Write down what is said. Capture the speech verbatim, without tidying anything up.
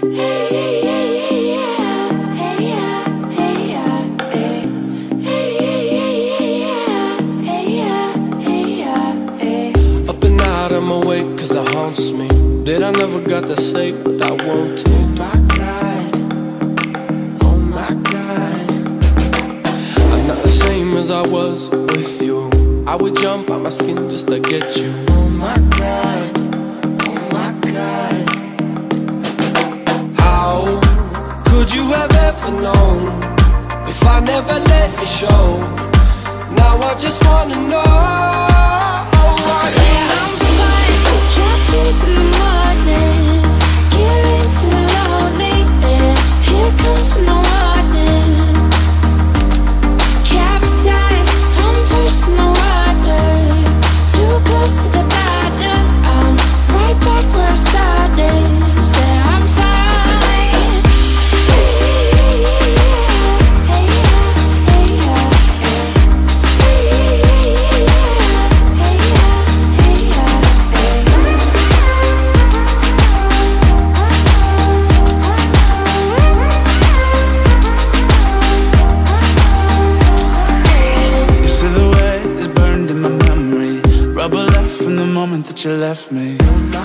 I'm awake cause it haunts me. That I never got to say what I want to. Oh my God, oh my God, I'm not the same as I was with you. I would jump out my skin just to get you. Oh my God, oh my God, how could you have ever known if I never let you show? Now I just wanna know. Trapped in the morning, getting too lonely, and here comes no warning. Capsized, I'm first in the water, too close to the bottom. I'm right back where I started. Said I'm fine. Rubber left from the moment that you left me. Oh my